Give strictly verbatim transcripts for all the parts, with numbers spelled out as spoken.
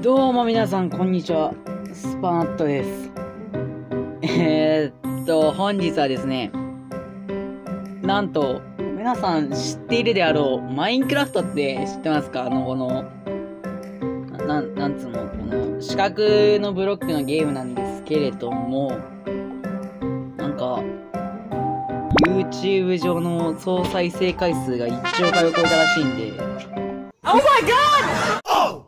どうも皆さん、こんにちは。スパナットです。えー、っと、本日はですね、なんと、皆さん知っているであろう、マインクラフトって知ってますか？あの、この、な、なんつうの、この、四角のブロックのゲームなんですけれども、なんか、YouTube 上の総再生回数がいっちょうかいを超えたらしいんで、 Oh my god!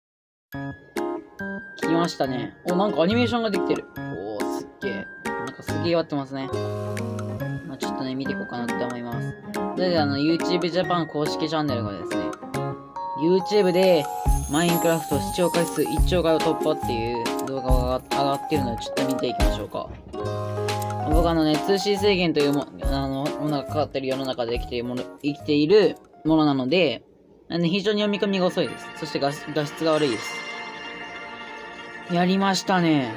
聞きましたね。お、なんかアニメーションができてる。おー、すっげえ。なんかすげえ割ってますね。まあ、ちょっとね、見ていこうかなって思います。それであの、YouTube Japan 公式チャンネルがですね、YouTube でマインクラフト視聴回数いっちょうかいを突破っていう動画が上がってるので、ちょっと見ていきましょうか。僕あのね、通信制限というも、あの、ものがかかってる世の中で生きているもの、生きているものなので、あの非常に読み込みが遅いです。そして画画質が悪いです。やりましたね。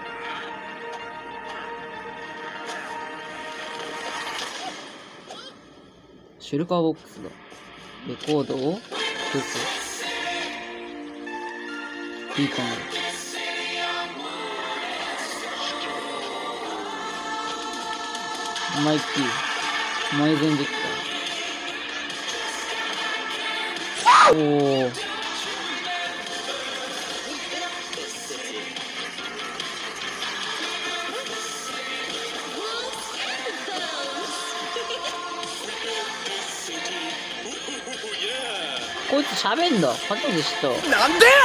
シュルカーボックスだ。レコードをひとつ。いいかな。マイキー。前前できた。おー。こいつ喋んだ。初めて知った。 なんでや！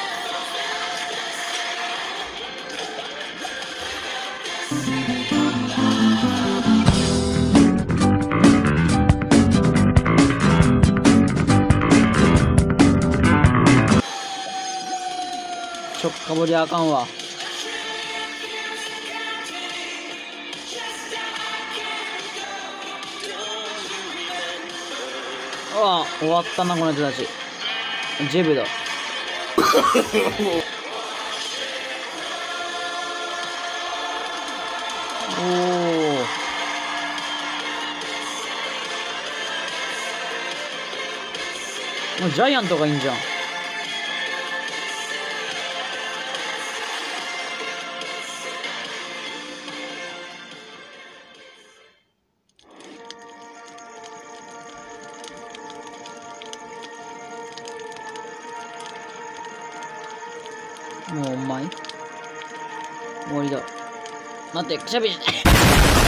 ちょっかぼりあかんわ。ああ、終わったな、この人たち。ジェブだ。おお。もうジャイアントがいいんじゃん。もうお前終わりだ。待って、くしゃみし